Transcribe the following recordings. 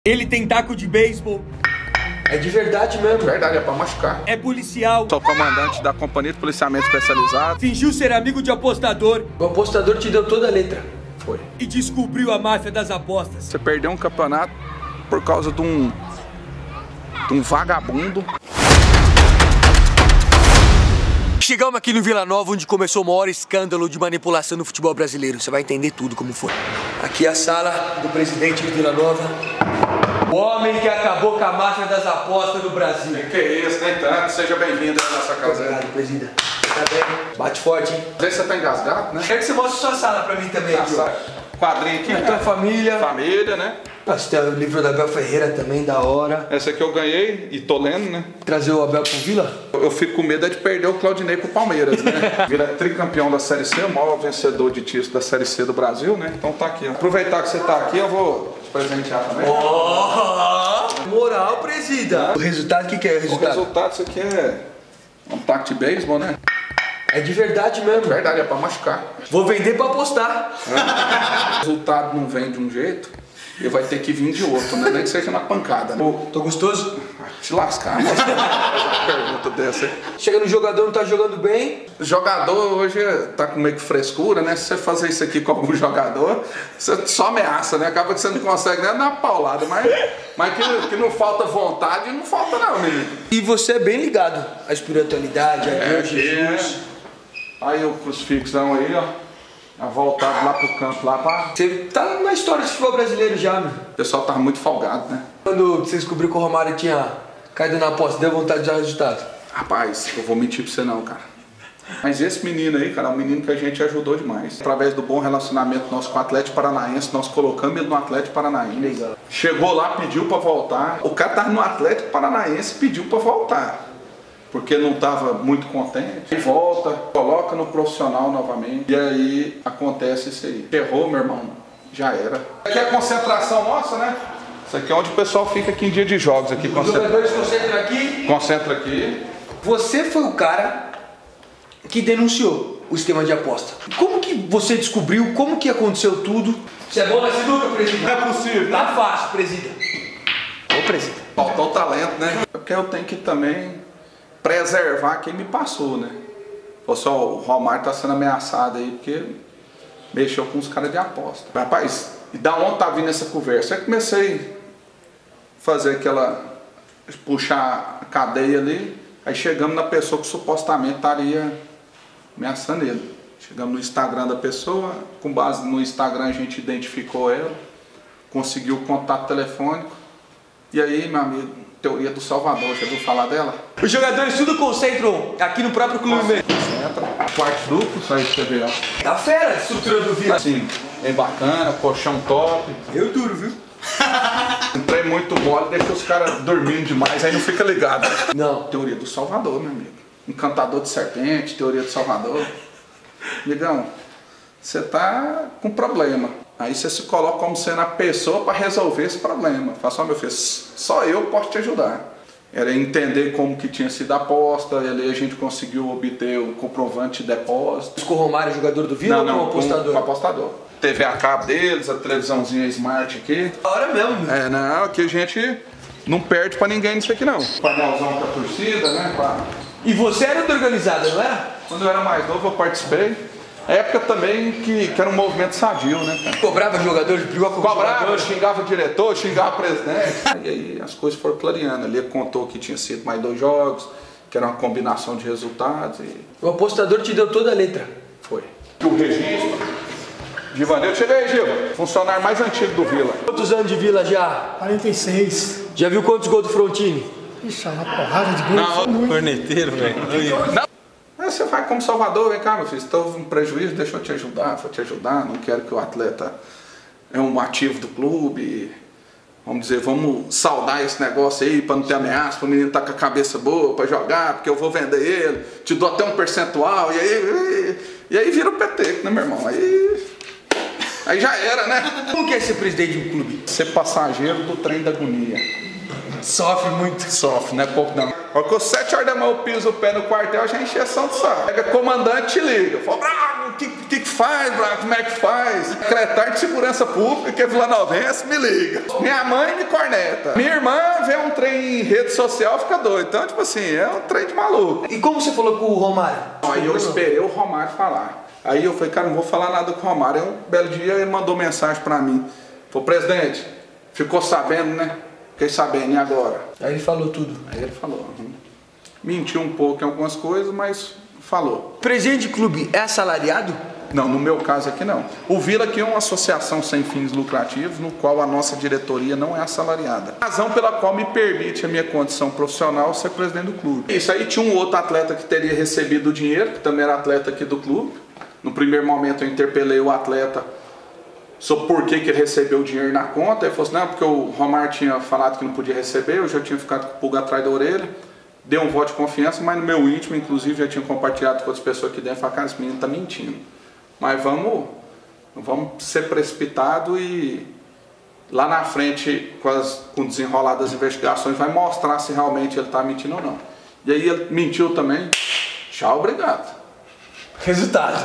Ele tem taco de beisebol. É de verdade mesmo. Verdade, é pra machucar. É policial. Sou comandante da Companhia de Policiamento Especializado. Fingiu ser amigo de apostador. O apostador te deu toda a letra. Foi. E descobriu a máfia das apostas. Você perdeu um campeonato por causa de um vagabundo. Chegamos aqui no Vila Nova, onde começou o maior escândalo de manipulação no futebol brasileiro. Você vai entender tudo como foi. Aqui é a sala do presidente de Vila Nova. O homem que acabou com a máfia das apostas do Brasil. Que é isso, nem tanto. Seja bem-vindo à nossa casa. Obrigado, presidente. Tá bem? Bate forte, hein? Às vezes você tá engasgado, né? Quero que você mostre sua sala pra mim também, aqui, ó. Quadrinho aqui, Tua família. Família, né? Você tem o livro da Abel Ferreira também, da hora. Essa aqui eu ganhei e tô lendo, né? Trazer o Abel pro Vila? Eu fico com medo de perder o Claudinei pro Palmeiras, né? Vila é tricampeão da Série C, o maior vencedor de título da Série C do Brasil, né? Então tá aqui, ó. Aproveitar que você tá aqui, eu vou te presentear também. Moral, presida. O resultado, o que é o O resultado? resultado, isso aqui é um taco de beisebol, né? É de verdade mesmo. Verdade, é pra machucar. Vou vender pra apostar. O resultado não vem de um jeito, e vai ter que vir de outro, né? Nem que seja na pancada, né? Tô gostoso? Te lascar, mas uma pergunta dessa aí. Chega no jogador, não tá jogando bem. O jogador hoje tá com meio que frescura, né? Se você fazer isso aqui com algum jogador, você só ameaça, né? Acaba que você não consegue nem dar uma paulada, mas que não falta vontade, não falta não, menino. E você é bem ligado à espiritualidade, a Deus, Jesus. Aí o crucifixão aí, ó. Voltado lá pro campo, lá pra... Você tá na história do futebol brasileiro já, meu. O pessoal tava muito folgado, né? Quando você descobriu que o Romário tinha caído na aposta, deu vontade de dar resultado? Rapaz, eu vou mentir pra você não, cara. Mas esse menino aí, cara, é um menino que a gente ajudou demais. Através do bom relacionamento nosso com o Atlético Paranaense, nós colocamos ele no Atlético Paranaense. Legal. Chegou lá, pediu pra voltar. O cara tava no Atlético Paranaense, pediu pra voltar. Porque não estava muito contente. E volta, coloca no profissional novamente. E aí acontece isso aí. Errou, meu irmão. Já era. Aqui é a concentração nossa, né? Isso aqui é onde o pessoal fica aqui em dia de jogos. Aqui, Os jogadores concentram aqui. Concentra aqui. Você foi o cara que denunciou o esquema de aposta. Como que você descobriu? Como que aconteceu tudo? Você é bom na sinuca, presidente? Não é possível. Tá fácil, presidente. Ô, presidente. Faltou o talento, né? Porque eu tenho que também preservar quem me passou, né? O Romário tá sendo ameaçado aí porque mexeu com os caras de aposta. Rapaz, e da onde tá vindo essa conversa? Aí comecei a fazer puxar a cadeia ali, aí chegamos na pessoa que supostamente estaria ameaçando ele. Chegamos no Instagram da pessoa, com base no Instagram a gente identificou ela, conseguiu o contato telefônico, e aí, meu amigo, teoria do Salvador, já ouviu falar dela? Os jogadores tudo concentram aqui no próprio clube mesmo. Concentra, quarto duplo, isso aí você vê, ó. Tá fera a estrutura do Vila. Assim, bem bacana, colchão top. Eu duro, viu? Entrei muito mole, deixa os caras dormindo demais, aí não fica ligado. Não. Teoria do Salvador, meu amigo. Encantador de serpente, teoria do Salvador. Amigão, você tá com problema. Aí você se coloca como sendo a pessoa para resolver esse problema. Fala só, meu filho, só eu posso te ajudar. Era entender como que tinha sido a aposta, e ali a gente conseguiu obter o comprovante de depósito. Com o Romário, jogador do Vila, ou com o apostador? Com o apostador. TV a cabo deles, a televisãozinha Smart aqui. Da hora mesmo. É, não, aqui a gente não perde pra ninguém nisso aqui não. Painelzão pra torcida, né? E você era do organizado, não era? Quando eu era mais novo eu participei. Época também que era um movimento sadio, né, cara? Cobrava jogadores, brigou com Cobrava, jogadores. xingava o diretor, xingava o presidente. E aí as coisas foram clareando. Ele contou que tinha sido mais 2 jogos, que era uma combinação de resultados e... O apostador te deu toda a letra. Foi. O registro. Givanildo, chega aí, Giva. Funcionário mais antigo do Vila. Quantos anos de Vila já? 46. Já viu quantos gols do Frontini? Ixi, uma porrada de gols. Corneteiro, velho. Aí você vai como Salvador, vem cá, meu filho, se houve um prejuízo, deixa eu te ajudar, vou te ajudar, não quero que o atleta é um ativo do clube, vamos dizer, vamos saldar esse negócio aí para não ter ameaça, para o menino estar com a cabeça boa para jogar, porque eu vou vender ele, te dou até um percentual, e aí vira o PT, né, meu irmão? Aí já era, né? Como que é ser presidente de um clube? Ser passageiro do trem da agonia. Sofre muito. Sofre, não é pouco não. Porque às 7 horas da manhã eu piso o pé no quartel, já encheção de saco. Pega comandante e te liga. Fala, bravo, o que faz, Braga? Como é que faz? Secretário de Segurança Pública, que é vilanovense, me liga. Minha mãe me corneta. Minha irmã vê um trem em rede social, fica doido. Então, tipo assim, é um trem de maluco. E como você falou com o Romário? Aí eu esperei o Romário falar. Aí eu falei, cara, não vou falar nada com o Romário. Aí um belo dia ele mandou mensagem pra mim. Falou, presidente, ficou sabendo, né? Fiquei sabendo, e agora? Aí ele falou tudo. Aí ele falou. Mentiu um pouco em algumas coisas, mas falou. Presidente de clube é assalariado? Não, no meu caso aqui não. O Vila aqui é uma associação sem fins lucrativos, no qual a nossa diretoria não é assalariada. Razão pela qual me permite a minha condição profissional ser presidente do clube. Isso aí tinha um outro atleta que teria recebido o dinheiro, que também era atleta aqui do clube. No primeiro momento eu interpelei o atleta sobre por que ele recebeu o dinheiro na conta. Ele falou assim, não, porque o Romário tinha falado que não podia receber, eu já tinha ficado com o pulga atrás da orelha. Deu um voto de confiança, mas no meu íntimo, inclusive, já tinha compartilhado com outras pessoas aqui dentro, falei, cara, esse menino tá mentindo. Mas não vamos ser precipitados e lá na frente, com o desenrolar das investigações, vai mostrar se realmente ele tá mentindo ou não. E aí ele mentiu também. Tchau, obrigado. Resultado.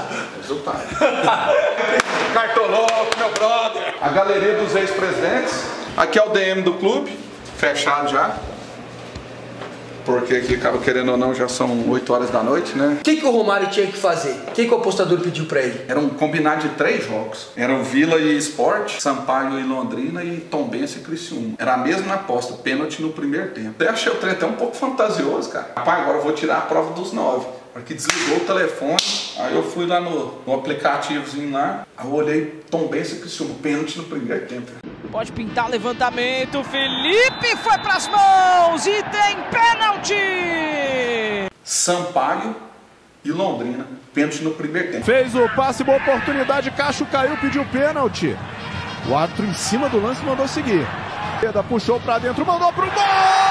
Cartoloco, meu brother. A galeria dos ex-presidentes. Aqui é o DM do clube, fechado já. Porque aqui, querendo ou não, já são 8 horas da noite, né? O que o Romário tinha que fazer? O que o apostador pediu pra ele? Era um combinado de 3 jogos. Eram Vila e Sport, Sampaio e Londrina e Tombense e Criciúma. Era a mesma aposta, pênalti no primeiro tempo. Até achei o trem até um pouco fantasioso, cara. Rapaz, agora eu vou tirar a prova dos 9. Porque desligou o telefone, aí eu fui lá no aplicativozinho lá, aí eu olhei Tombense e Criciúma, pênalti no primeiro tempo. Pode pintar levantamento, Felipe foi pras mãos e tem pênalti! Sampaio e Londrina, pênalti no primeiro tempo. Fez o passe, boa oportunidade, Cacho caiu, pediu pênalti. O árbitro em cima do lance mandou seguir. Puxou pra dentro, mandou pro gol!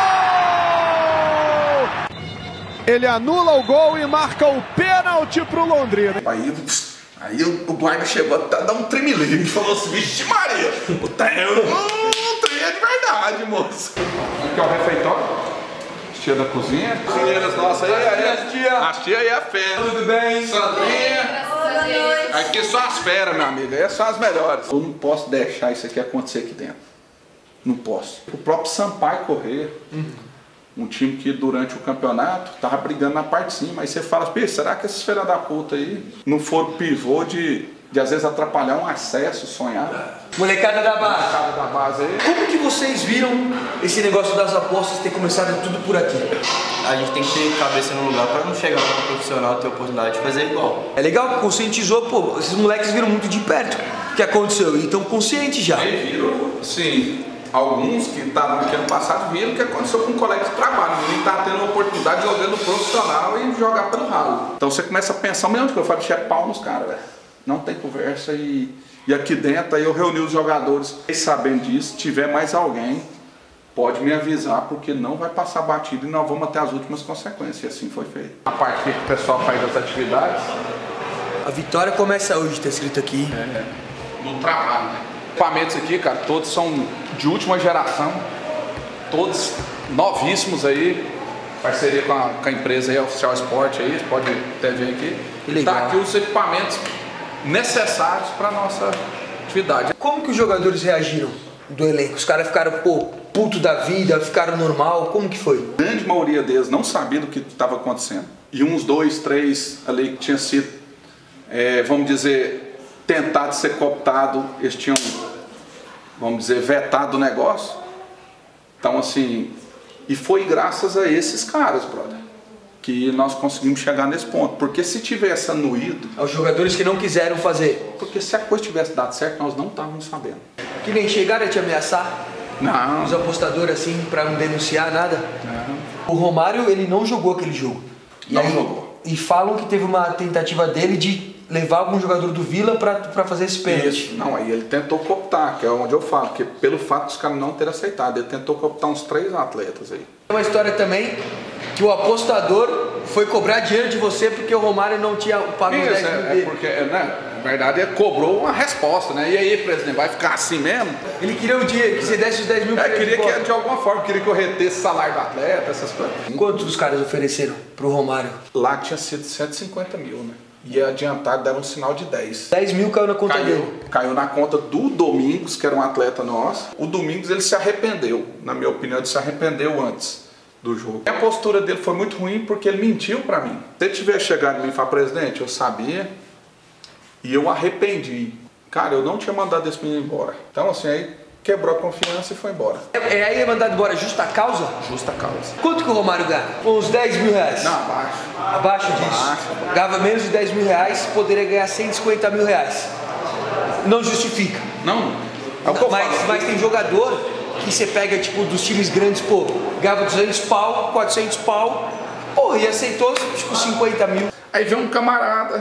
Ele anula o gol e marca o pênalti pro Londrina. Aí o guarda chegou a dar um tremelique e falou assim, vixe Maria, o trem é de verdade, moço. Aqui é o refeitório, as tia da cozinha. Cozinheiras nossas aí, as tia aí é a fera. Tudo bem? Sandrinha. Aqui só as feras, meu amigo, aí são as melhores. Eu não posso deixar isso aqui acontecer aqui dentro. Não posso. O próprio Sampaio Corrêa. Um time que durante o campeonato tava brigando na parte de cima. Aí você fala, será que esses filhos da puta aí não foram pivô de às vezes atrapalhar um acesso sonhado? Molecada da base. Molecada da base aí. Como que vocês viram esse negócio das apostas ter começado tudo por aqui? A gente tem que ter cabeça no lugar para não chegar como profissional e ter a oportunidade de fazer igual. É legal que conscientizou, pô, esses moleques viram muito de perto o que aconteceu e estão conscientes já. Aí viram, sim. Alguns que estavam aqui ano passado viram o que aconteceu com um colega de trabalho. Ninguém está tendo a oportunidade de jogar no profissional e jogar pelo ralo. Então você começa a pensar, meu Deus, que eu falo, é pau nos caras, velho. Não tem conversa e aqui dentro aí eu reuni os jogadores. E sabendo disso, se tiver mais alguém, pode me avisar, porque não vai passar batido e nós vamos até as últimas consequências. E assim foi feito. A parte que o pessoal faz das atividades. A vitória começa hoje, tá escrito aqui. No trabalho, né? Equipamentos aqui, cara, todos são de última geração, todos novíssimos aí, parceria com a empresa aí, Oficial Sport aí, você pode até ver aqui. Tá aqui os equipamentos necessários para nossa atividade. Como que os jogadores reagiram do elenco? Os caras ficaram, pô, puto da vida, ficaram normal, como que foi? A grande maioria deles não sabia do que estava acontecendo. E uns 2, 3 ali que tinham sido, vamos dizer, tentado ser cooptado, eles tinham, vamos dizer, vetado o negócio. Então assim, e foi graças a esses caras, brother, que nós conseguimos chegar nesse ponto. Porque se tivesse anuído... Aos jogadores que não quiseram fazer. Porque se a coisa tivesse dado certo, nós não estávamos sabendo. Que nem chegaram a te ameaçar? Não. Os apostadores assim, pra não denunciar nada? Não. O Romário, ele não jogou aquele jogo. Não jogou. E falam que teve uma tentativa dele de levar algum jogador do Vila pra fazer esse pênalti. Não, aí ele tentou cooptar, que é onde eu falo, que pelo fato dos caras não terem aceitado, ele tentou cooptar uns 3 atletas aí. Tem uma história também que o apostador foi cobrar dinheiro de você porque o Romário não tinha pago os 10 mil dele. Porque, né, na verdade, ele cobrou uma resposta, né? E aí, presidente, vai ficar assim mesmo? Ele queria o dinheiro, que você desse os 10 mil pra ele. Queria que de alguma forma, queria que eu retesse salário do atleta, essas coisas. Quantos os caras ofereceram pro Romário? Lá tinha sido 150 mil, né? ia adiantar, deram um sinal de 10. 10 mil caiu na conta dele. Caiu na conta do Domingos, que era um atleta nosso. O Domingos, ele se arrependeu. Na minha opinião, ele se arrependeu antes do jogo. A postura dele foi muito ruim porque ele mentiu pra mim. Se ele tivesse chegado em mim e falar, presidente, eu sabia e eu arrependi. Cara, eu não tinha mandado esse menino embora. Então, assim, aí quebrou a confiança e foi embora. Aí é mandado embora justa causa? Justa causa. Quanto que o Romário ganha? Uns 10 mil reais? Não, abaixo. Abaixo disso? Ganhava menos de 10 mil reais, poderia ganhar 150 mil reais. Não justifica. Não. É o que eu falo. Mas tem jogador que você pega, tipo, dos times grandes, pô, ganhava 200 pau, 400 pau, porra, e aceitou, tipo, 50 mil. Aí vem um camarada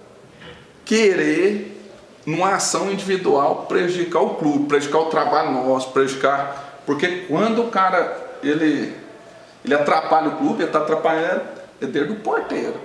querer, numa ação individual, prejudicar o clube, prejudicar o trabalho nosso, prejudicar... Porque quando o cara, ele atrapalha o clube, ele tá atrapalhando o dedo do porteiro.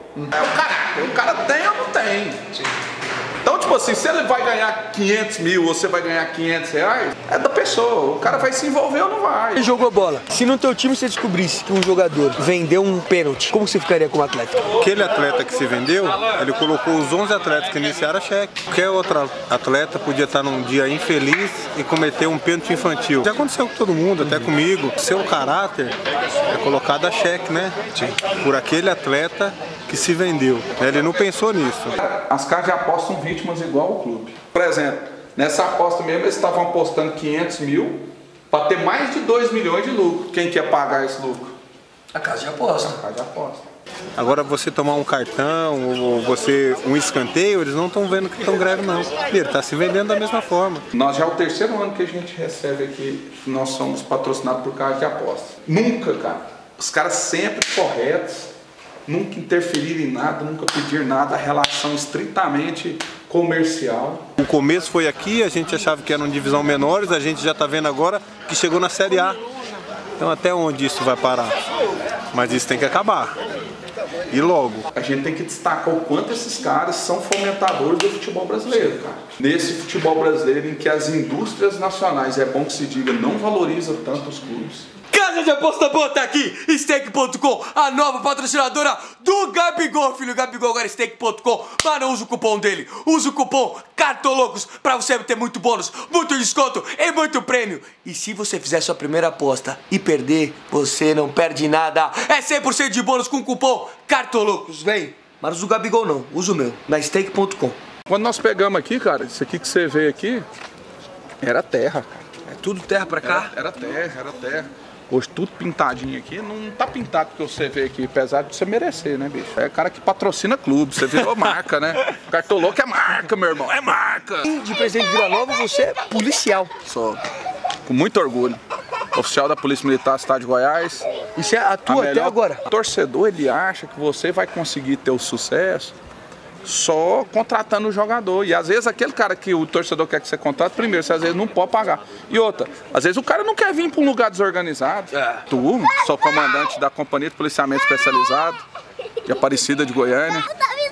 É o cara tem ou não tem? Sim. Então, tipo assim, se ele vai ganhar 500 mil ou você vai ganhar 500 reais, é da pessoa. O cara vai se envolver ou não vai. Ele jogou bola. Se no teu time você descobrisse que um jogador vendeu um pênalti, como você ficaria como atleta? Aquele atleta que se vendeu, ele colocou os 11 atletas que iniciaram a cheque. Qualquer outro atleta podia estar num dia infeliz e cometer um pênalti infantil. Já aconteceu com todo mundo, até comigo. Seu caráter é colocado a cheque, né? Por aquele atleta que se vendeu. Ele não pensou nisso. As casas de aposta são vítimas igual ao clube. Por exemplo, nessa aposta mesmo, eles estavam apostando 500 mil para ter mais de 2 milhões de lucro. Quem quer pagar esse lucro? A casa de aposta. A casa de aposta. Agora você tomar um cartão ou você um escanteio, eles não estão vendo que estão greve não. Ele está se vendendo da mesma forma. Nós já é o 3º ano que a gente recebe aqui, nós somos patrocinados por casa de aposta. Nunca, cara. Os caras sempre corretos. Nunca interferir em nada, nunca pedir nada, a relação estritamente comercial. O começo foi aqui, a gente achava que eram divisão menores, a gente já está vendo agora que chegou na Série A. Então até onde isso vai parar? Mas isso tem que acabar. E logo. A gente tem que destacar o quanto esses caras são fomentadores do futebol brasileiro, cara. Nesse futebol brasileiro em que as indústrias nacionais, é bom que se diga, não valorizam tanto os clubes. Casa de aposta boa tá aqui, Stake.com, a nova patrocinadora do Gabigol, filho. Gabigol agora é Stake.com, mas não usa o cupom dele, usa o cupom CARTOLOCOS pra você ter muito bônus, muito desconto e muito prêmio. E se você fizer sua primeira aposta e perder, você não perde nada. É 100% de bônus com o cupom CARTOLOCOS, vem. Mas usa o Gabigol não, usa o meu, na Stake.com. Quando nós pegamos aqui, cara, isso aqui que você vê aqui, era terra, cara. É tudo terra pra cá? Era terra. Hoje tudo pintadinho aqui, não tá pintado porque você vê aqui, apesar de você merecer, né, bicho? É cara que patrocina clube, você virou marca, né? Cartoloco é marca, meu irmão, é marca! E de Presidente Vila Nova, você é policial. Sou, com muito orgulho. Oficial da Polícia Militar do Estado de Goiás. E você atua até agora? O torcedor, ele acha que você vai conseguir ter o sucesso só contratando o jogador. E às vezes aquele cara que o torcedor quer que você contrate, primeiro, você às vezes não pode pagar. E outra, às vezes o cara não quer vir para um lugar desorganizado. Tu, sou comandante da Companhia de Policiamento Especializado de Aparecida de Goiânia.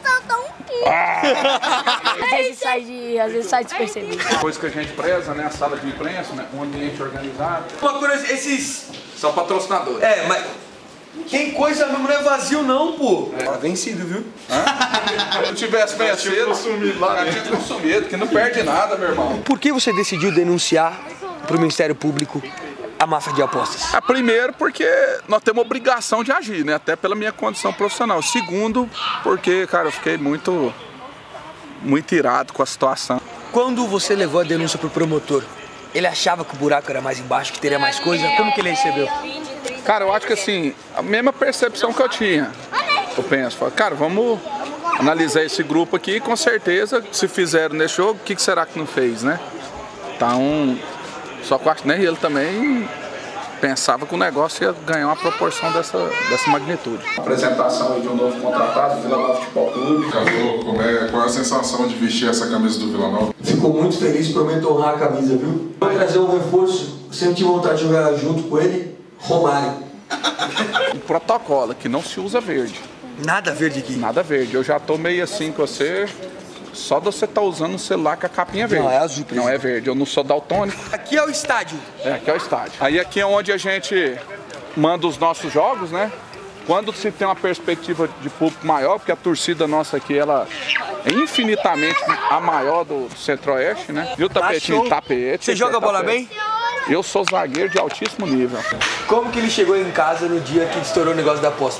Às vezes sai despercebido. Coisa que a gente preza, né? A sala de imprensa, né? Um ambiente organizado. Uma coisa, esses... São patrocinadores. É, mas... Tem coisa mesmo, não é vazio não, pô. Tá vencido, viu? Se eu tivesse vencido, já tinha consumido, que não perde nada, meu irmão. Por que você decidiu denunciar pro Ministério Público a máfia de apostas? Primeiro, porque nós temos obrigação de agir, né? Até pela minha condição profissional. Segundo, porque, cara, eu fiquei muito irado com a situação. Quando você levou a denúncia pro promotor, ele achava que o buraco era mais embaixo, que teria mais coisa? Como que ele recebeu? Cara, eu acho que assim, a mesma percepção que eu tinha. Eu penso, cara, vamos analisar esse grupo aqui e com certeza, se fizeram nesse jogo, o que será que não fez, né? Então, só que eu acho que nem ele também pensava que o negócio ia ganhar uma proporção dessa magnitude. A apresentação de um novo contratado do Vila Nova Futebol Clube. Qual é a sensação de vestir essa camisa do Vila Nova? Ficou muito feliz, prometo honrar a camisa, viu? Vou trazer um reforço, sempre tive vontade de jogar junto com ele, Romário. Um protocolo que não se usa verde. Nada verde aqui? Nada verde. Eu já tô meio assim com você, só de você estar usando um celular com a capinha verde. Não, é azul, não é verde, eu não sou daltônico. Aqui é o estádio. Aqui é o estádio. Aí aqui é onde a gente manda os nossos jogos, né? quando se tem uma perspectiva de público maior, porque a torcida nossa aqui, ela é infinitamente a maior do Centro-Oeste, né? E o tapetinho, tapete. Você joga bola bem? Eu sou zagueiro de altíssimo nível. Como que ele chegou em casa no dia que estourou o negócio da aposta?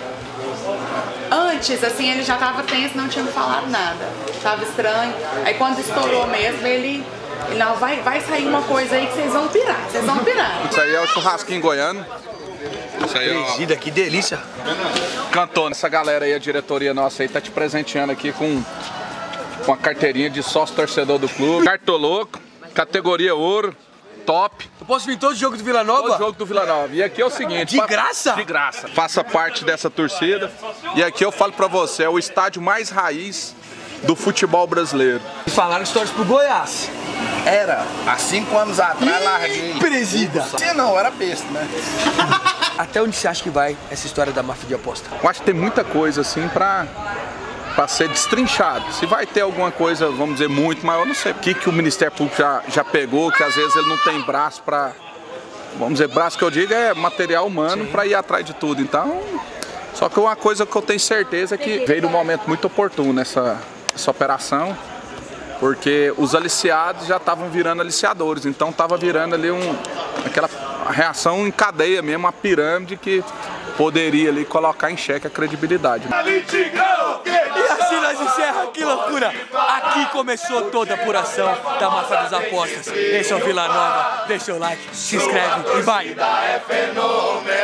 Antes, assim, ele já tava tenso, não tinha me falado nada. Tava estranho. Aí quando estourou mesmo, ele não, vai sair uma coisa aí que vocês vão pirar, Isso aí é o churrasquinho goiano. Isso aí, presida, que delícia. Cantou. Essa galera aí, a diretoria nossa aí, tá te presenteando aqui com a carteirinha de sócio torcedor do clube. Cartoloco, categoria ouro. Top. Eu posso vir todo jogo do Vila Nova? Todo jogo do Vila Nova. E aqui é o seguinte... De graça? De graça. Faça parte dessa torcida. E aqui eu falo pra você, é o estádio mais raiz do futebol brasileiro. E falaram histórias pro Goiás. Era. Há 5 anos atrás larguei. Presida. Sim, não, era besta, né? Até onde você acha que vai essa história da máfia de aposta? Eu acho que tem muita coisa assim pra ser destrinchado. Se vai ter alguma coisa, vamos dizer, muito maior, eu não sei o que o Ministério Público já pegou, que às vezes ele não tem braço pra... Vamos dizer, braço que eu digo é material humano para ir atrás de tudo. Então, só que uma coisa que eu tenho certeza é que veio num momento muito oportuno essa operação, porque os aliciados já estavam virando aliciadores, então estava virando ali aquela reação em cadeia mesmo, uma pirâmide que poderia ali colocar em xeque a credibilidade. E assim nós encerramos, que loucura! Aqui começou toda a apuração da máfia das apostas. Esse é o Vila Nova, deixa o like, se inscreve e vai!